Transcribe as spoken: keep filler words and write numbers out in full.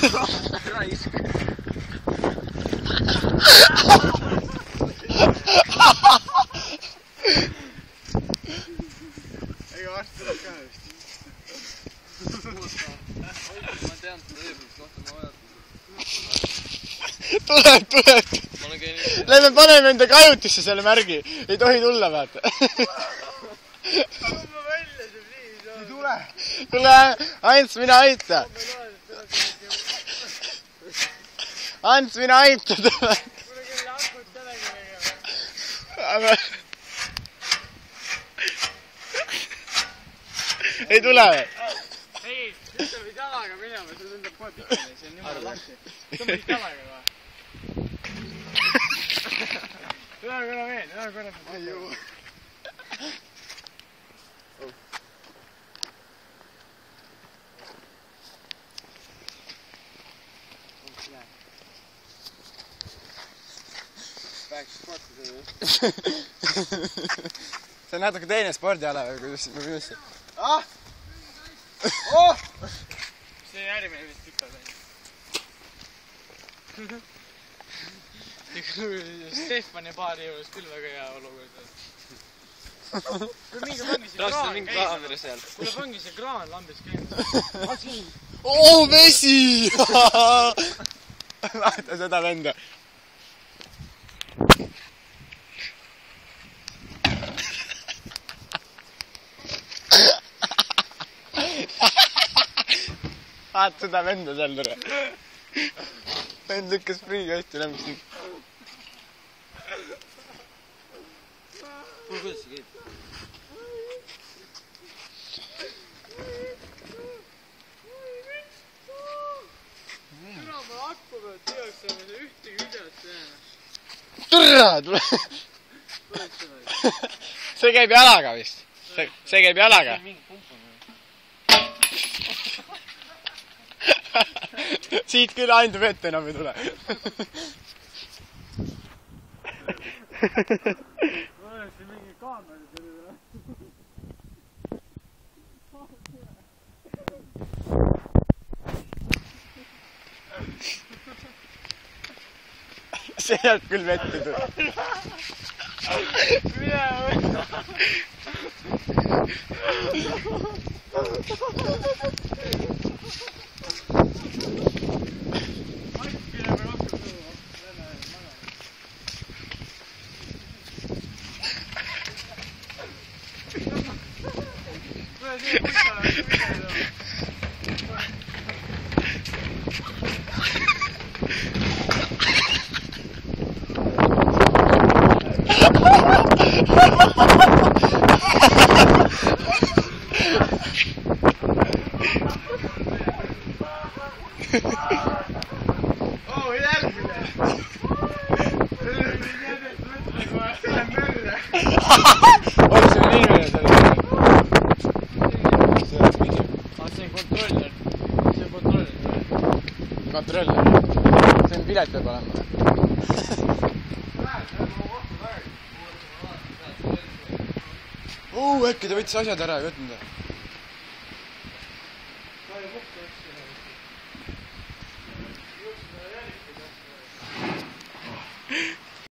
Raisk. Ega varsti tuleb ka vist. Ma tean, et õigus kohta ma vajan. Tuleb, tuleb. Lähme paneme enda kajutisse selle märgi. Ei tohi tulla, vaata. Kumma välja see pliis on. Ei tule. Tule, Ants, mina aita. Ants, mina aita. Tule. Kuule, kelle akut tälegi tegema. Ei tule või? Ei, nüüd sa võid jalaga minema, see tundub potikene, see on jumala lahti. Tõmba siis jalaga või? Ühe korra veel, ühe korra veel. Ei juu. Päeks sporti see ju. See on natuke teine spordiala või kuidas see? Ah! Oh! See järgmine vist tükka sai. Stefani paari juures küll väga hea olukord. Kuule mingi pangi see kraan käima. Kuule pangi see kraan lambis käima. Oo, vesi! Vaata seda venda. Vaata seda venda seal tere. Vend lükkas friigasti läbi siin. Kuidas see käib? Türa ma akku pealt teaks saama see ühtegi videot teena. Türa tule! See käib jalaga vist. See käib jalaga. Siit küll ainult vett enam ei tule. Oleks siin mingi kaameri selle üle. Sealt küll vett ei tule. Mine või? Oh, järgmine! Oli see inimene seal? See on video. Ah, see on kontroller. See on kontroller. Kontroller. See on pilet peab olema. Oo, äkki ta võttis asjad ära ja võtnud.